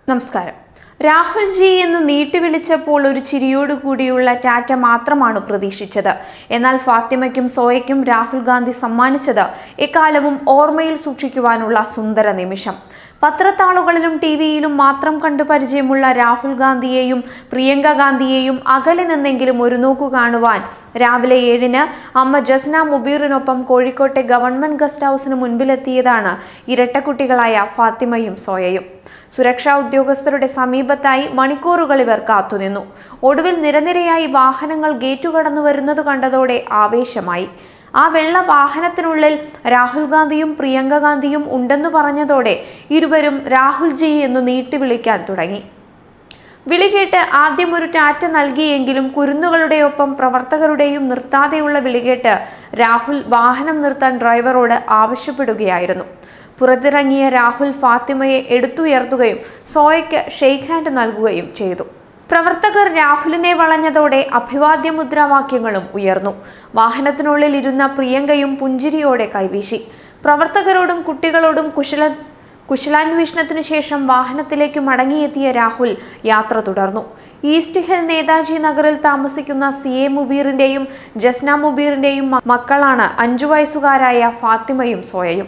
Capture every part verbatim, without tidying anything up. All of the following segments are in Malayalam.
നമസ്കാരം. രാഹുൽ ജി എന്ന് നീട്ടി വിളിച്ചപ്പോൾ ഒരു ചിരിയോടുകൂടിയുള്ള ടാറ്റ മാത്രമാണ് പ്രതീക്ഷിച്ചത്. എന്നാൽ ഫാത്തിമയ്ക്കും സോയയ്ക്കും രാഹുൽ ഗാന്ധി സമ്മാനിച്ചത് എക്കാലവും ഓർമ്മയിൽ സൂക്ഷിക്കുവാനുള്ള സുന്ദര നിമിഷം. പത്രത്താളുകളിലും ടി വിയിലും മാത്രം കണ്ടു പരിചയമുള്ള രാഹുൽ ഗാന്ധിയെയും പ്രിയങ്ക ഗാന്ധിയെയും അകലെ നിന്നെങ്കിലും ഒരു നോക്കു കാണുവാൻ രാവിലെ ഏഴിന് അമ്മ ജസ്ന മുബീറിനൊപ്പം കോഴിക്കോട്ടെ ഗവൺമെന്റ് ഗസ്റ്റ് ഹൗസിന് മുൻപിലെത്തിയതാണ് ഇരട്ടക്കുട്ടികളായ ഫാത്തിമയും സോയയും. സുരക്ഷാ ഉദ്യോഗസ്ഥരുടെ സമീപത്തായി മണിക്കൂറുകൾ ഇവർ കാത്തുനിന്നു. ഒടുവിൽ നിരനിരയായി വാഹനങ്ങൾ ഗേറ്റു കടന്നു വരുന്നത് കണ്ടതോടെ ആവേശമായി. ആ വെള്ള വാഹനത്തിനുള്ളിൽ രാഹുൽ ഗാന്ധിയും പ്രിയങ്ക ഗാന്ധിയും ഉണ്ടെന്നു പറഞ്ഞതോടെ ഇരുവരും രാഹുൽ ജി എന്ന് നീട്ടി വിളിക്കാൻ തുടങ്ങി. വിളി കേട്ട് ആദ്യം ഒരു ടാറ്റ നൽകിയെങ്കിലും കുരുന്നുകളുടെ ഒപ്പം പ്രവർത്തകരുടെയും നിർത്താതെയുള്ള വിളികേട്ട് രാഹുൽ വാഹനം നിർത്താൻ ഡ്രൈവറോട് ആവശ്യപ്പെടുകയായിരുന്നു. പുറത്തിറങ്ങിയ രാഹുൽ ഫാത്തിമയെ എടുത്തുയർത്തുകയും സോയയ്ക്ക് ഷെയ്ക്ക് ഹാൻഡ് നൽകുകയും ചെയ്തു. പ്രവർത്തകർ രാഹുലിനെ വളഞ്ഞതോടെ അഭിവാദ്യ മുദ്രാവാക്യങ്ങളും ഉയർന്നു. വാഹനത്തിനുള്ളിൽ ഇരുന്ന പ്രിയങ്കയും പുഞ്ചിരിയോടെ കൈവീശി. പ്രവർത്തകരോടും കുട്ടികളോടും കുശല കുശലാന്വേഷണത്തിനു ശേഷം വാഹനത്തിലേക്ക് മടങ്ങിയെത്തിയ രാഹുൽ യാത്ര തുടർന്നു. ഈസ്റ്റ് ഹിൽ നേതാജി നഗറിൽ താമസിക്കുന്ന സി എ മുബീറിന്റെയും ജസ്ന മുബീറിന്റെയും മക്കളാണ് അഞ്ചു വയസ്സുകാരായ ഫാത്തിമയും സോയയും.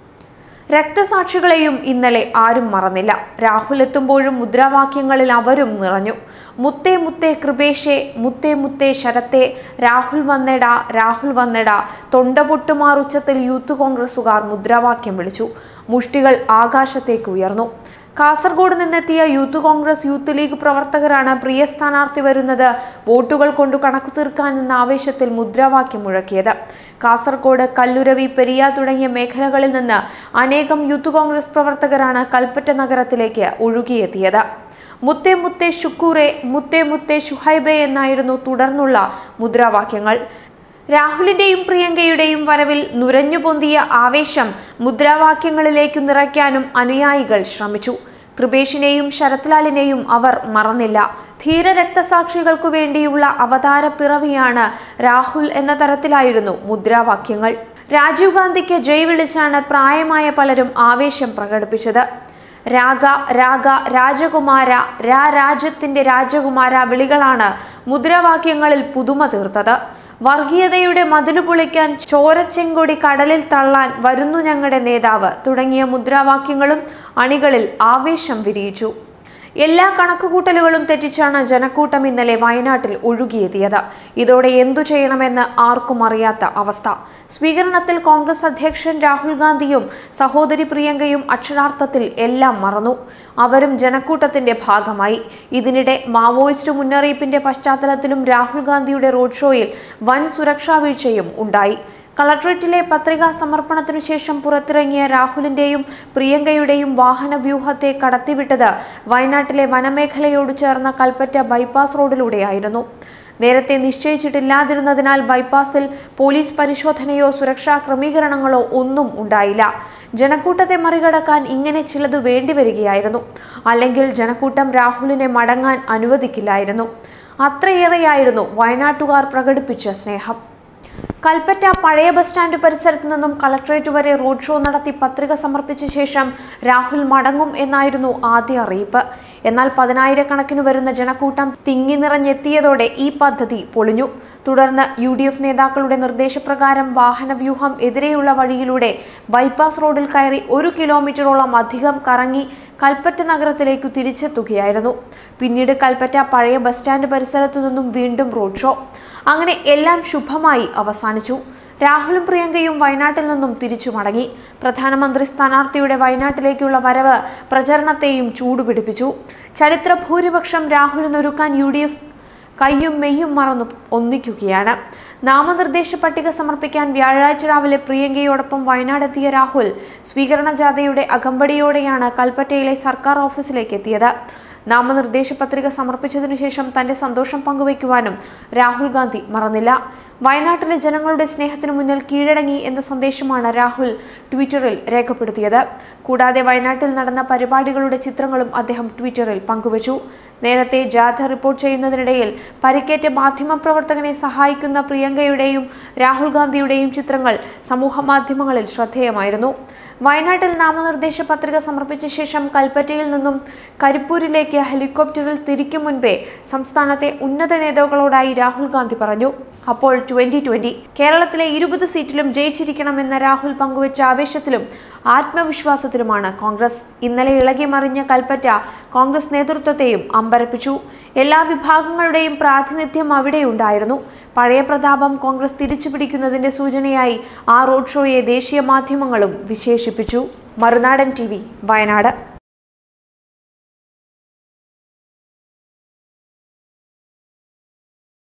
രക്തസാക്ഷികളെയും ഇന്നലെ ആരും മറന്നില്ല. രാഹുൽ എത്തുമ്പോഴും മുദ്രാവാക്യങ്ങളിൽ അവരും നിറഞ്ഞു. മുത്തേ മുത്തേ കൃപേഷേ, മുത്തേ മുത്തേ ശരത്തേ, രാഹുൽ വന്നെടാ, രാഹുൽ വന്നെടാ. തൊണ്ടപൊട്ടുമാറുച്ചത്തിൽ യൂത്ത് കോൺഗ്രസുകാർ മുദ്രാവാക്യം വിളിച്ചു. മുഷ്ടികൾ ആകാശത്തേക്ക് ഉയർന്നു. കാസർഗോഡ് നിന്നെത്തിയ യൂത്ത് കോൺഗ്രസ് യൂത്ത് ലീഗ് പ്രവർത്തകരാണ് പ്രിയ സ്ഥാനാർത്ഥി വരുന്നത് വോട്ടുകൾ കൊണ്ടു കണക്കു തീർക്കാൻ എന്ന ആവേശത്തിൽ മുദ്രാവാക്യം മുഴക്കിയത്. കാസർഗോഡ്, കല്ലുരവി, പെരിയ തുടങ്ങിയ മേഖലകളിൽ നിന്ന് അനേകം യൂത്ത് കോൺഗ്രസ് പ്രവർത്തകരാണ് കൽപ്പറ്റ നഗരത്തിലേക്ക് ഒഴുകിയെത്തിയത്. മുത്തേ മുത്തേ ഷുക്കൂറെ, മുത്തേ മുത്തേ ഷുഹൈബെ എന്നായിരുന്നു തുടർന്നുള്ള മുദ്രാവാക്യങ്ങൾ. രാഹുലിന്റെയും പ്രിയങ്കയുടെയും വരവിൽ നുരഞ്ഞു പൊന്തിയ ആവേശം മുദ്രാവാക്യങ്ങളിലേക്കു നിറയ്ക്കാനും അനുയായികൾ ശ്രമിച്ചു. കൃപേഷിനെയും ശരത്ലാലിനെയും അവർ മറന്നില്ല. ധീര രക്തസാക്ഷികൾക്കു വേണ്ടിയുള്ള അവതാര പിറവിയാണ് രാഹുൽ എന്ന തരത്തിലായിരുന്നു മുദ്രാവാക്യങ്ങൾ. രാജീവ് ഗാന്ധിക്ക് ജയ് വിളിച്ചാണ് പ്രായമായ പലരും ആവേശം പ്രകടിപ്പിച്ചത്. രാഗ രാഗ രാജകുമാര, രാ രാജ്യത്തിന്റെ രാജകുമാര വിളികളാണ് മുദ്രാവാക്യങ്ങളിൽ പുതുമ തീർത്തത്. വർഗീയതയുടെ മതിലു പൊളിക്കാൻ, ചോരച്ചെങ്കൊടി കടലിൽ തള്ളാൻ വരുന്നു ഞങ്ങളുടെ നേതാവ് തുടങ്ങിയ മുദ്രാവാക്യങ്ങളും അണികളിൽ ആവേശം വിരിയിച്ചു. എല്ലാ കണക്കുകൂട്ടലുകളും തെറ്റിച്ചാണ് ജനക്കൂട്ടം ഇന്നലെ വയനാട്ടിൽ ഒഴുകിയെത്തിയത്. ഇതോടെ എന്തു ചെയ്യണമെന്ന് ആർക്കും അറിയാത്ത അവസ്ഥ. സ്വീകരണത്തിൽ കോൺഗ്രസ് അധ്യക്ഷൻ രാഹുൽ ഗാന്ധിയും സഹോദരി പ്രിയങ്കയും അക്ഷരാർത്ഥത്തിൽ എല്ലാം മറന്നു. അവരും ജനക്കൂട്ടത്തിന്റെ ഭാഗമായി. ഇതിനിടെ മാവോയിസ്റ്റ് മുന്നറിയിപ്പിന്റെ പശ്ചാത്തലത്തിലും രാഹുൽ ഗാന്ധിയുടെ റോഡ് ഷോയിൽ വൻ സുരക്ഷാ വീഴ്ചയും ഉണ്ടായി. കളക്ട്രേറ്റിലെ പത്രികാ സമർപ്പണത്തിനു ശേഷം പുറത്തിറങ്ങിയ രാഹുലിന്റെയും പ്രിയങ്കയുടെയും വാഹന വ്യൂഹത്തെ കടത്തിവിട്ടത് വയനാട്ടിലെ വനമേഖലയോട് ചേർന്ന കൽപ്പറ്റ ബൈപ്പാസ് റോഡിലൂടെയായിരുന്നു. നേരത്തെ നിശ്ചയിച്ചിട്ടില്ലാതിരുന്നതിനാൽ ബൈപ്പാസിൽ പോലീസ് പരിശോധനയോ സുരക്ഷാ ക്രമീകരണങ്ങളോ ഒന്നും ഉണ്ടായില്ല. ജനക്കൂട്ടത്തെ മറികടക്കാൻ ഇങ്ങനെ ചിലത് വേണ്ടിവരികയായിരുന്നു. അല്ലെങ്കിൽ ജനക്കൂട്ടം രാഹുലിനെ മടങ്ങാൻ അനുവദിക്കില്ലായിരുന്നു. അത്രയേറെയായിരുന്നു വയനാട്ടുകാർ പ്രകടിപ്പിച്ച സ്നേഹം. കൽപ്പറ്റ പഴയ ബസ് സ്റ്റാൻഡ് പരിസരത്തു നിന്നും കളക്ട്രേറ്റ് വരെ റോഡ് ഷോ നടത്തി പത്രിക സമർപ്പിച്ച ശേഷം രാഹുൽ മടങ്ങും എന്നായിരുന്നു ആദ്യ അറിയിപ്പ്. എന്നാൽ പതിനായിരക്കണക്കിന് വരുന്ന ജനക്കൂട്ടം തിങ്ങി നിറഞ്ഞെത്തിയതോടെ ഈ പദ്ധതി പൊളിഞ്ഞു. തുടർന്ന് യു ഡി എഫ് നേതാക്കളുടെ നിർദ്ദേശപ്രകാരം വാഹനവ്യൂഹം എതിരെയുള്ള വഴിയിലൂടെ ബൈപ്പാസ് റോഡിൽ കയറി ഒരു കിലോമീറ്ററോളം അധികം കറങ്ങി കൽപ്പറ്റ നഗരത്തിലേക്കു തിരിച്ചെത്തുകയായിരുന്നു. പിന്നീട് കൽപ്പറ്റ പഴയ ബസ് സ്റ്റാൻഡ് പരിസരത്തു നിന്നും വീണ്ടും റോഡ് ഷോ. അങ്ങനെ എല്ലാം ശുഭമായി അവസാനിച്ചു. രാഹുലും പ്രിയങ്കയും വയനാട്ടിൽ നിന്നും തിരിച്ചു മടങ്ങി. പ്രധാനമന്ത്രി സ്ഥാനാർത്ഥിയുടെ വയനാട്ടിലേക്കുള്ള വരവ് പ്രചരണത്തെയും ചൂടുപിടിപ്പിച്ചു. ചരിത്ര ഭൂരിപക്ഷം രാഹുലിനൊരുക്കാൻ യു ഡി എഫ് കയ്യും മെയ്യും മറന്നു ഒന്നിക്കുകയാണ്. നാമനിർദ്ദേശ പട്ടിക സമർപ്പിക്കാൻ വ്യാഴാഴ്ച രാവിലെ പ്രിയങ്കയോടൊപ്പം വയനാടെത്തിയ രാഹുൽ സ്വീകരണ ജാഥയുടെ അകമ്പടിയോടെയാണ് കൽപ്പറ്റയിലെ സർക്കാർ ഓഫീസിലേക്ക് എത്തിയത്. നാമനിർദ്ദേശ പത്രിക സമർപ്പിച്ചതിനു ശേഷം തന്റെ സന്തോഷം പങ്കുവയ്ക്കുവാനും രാഹുൽ ഗാന്ധി മറന്നില്ല. വയനാട്ടിലെ ജനങ്ങളുടെ സ്നേഹത്തിനു മുന്നിൽ കീഴടങ്ങി എന്ന സന്ദേശമാണ് രാഹുൽ ട്വിറ്ററിൽ രേഖപ്പെടുത്തിയത്. കൂടാതെ വയനാട്ടിൽ നടന്ന പരിപാടികളുടെ ചിത്രങ്ങളും അദ്ദേഹം ട്വിറ്ററിൽ പങ്കുവച്ചു. നേരത്തെ ജാഥ റിപ്പോർട്ട് ചെയ്യുന്നതിനിടയിൽ പരിക്കേറ്റ മാധ്യമപ്രവർത്തകനെ സഹായിക്കുന്ന പ്രിയങ്കയുടെയും രാഹുൽ ഗാന്ധിയുടെയും ചിത്രങ്ങൾ സമൂഹമാധ്യമങ്ങളിൽ ശ്രദ്ധേയമായിരുന്നു. വയനാട്ടിൽ നാമനിർദ്ദേശ പത്രിക സമർപ്പിച്ച ശേഷം കൽപ്പറ്റയിൽ നിന്നും കരിപ്പൂരിലേക്ക് ഹെലികോപ്റ്ററിൽ തിരിക്കും മുൻപേ സംസ്ഥാനത്തെ ഉന്നത നേതാക്കളോടായി രാഹുൽ ഗാന്ധി പറഞ്ഞു. അപ്പോൾ ട്വന്റി ട്വന്റി കേരളത്തിലെ ഇരുപത് സീറ്റിലും ജയിച്ചിരിക്കണമെന്ന രാഹുൽ പങ്കുവച്ച ആവേശത്തിലും ആത്മവിശ്വാസത്തിലുമാണ് കോൺഗ്രസ്. ഇന്നലെ ഇളകി മറിഞ്ഞ കൽപ്പറ്റ കോൺഗ്രസ് നേതൃത്വത്തെയും അമ്പരപ്പിച്ചു. എല്ലാ വിഭാഗങ്ങളുടെയും പ്രാതിനിധ്യം അവിടെയുണ്ടായിരുന്നു. പഴയ പ്രതാപം കോൺഗ്രസ് തിരിച്ചുപിടിക്കുന്നതിന്റെ സൂചനയായി ആ റോഡ് ഷോയെ ദേശീയ മാധ്യമങ്ങളും വിശേഷിപ്പിച്ചു. Marunadan T V, Wayanad.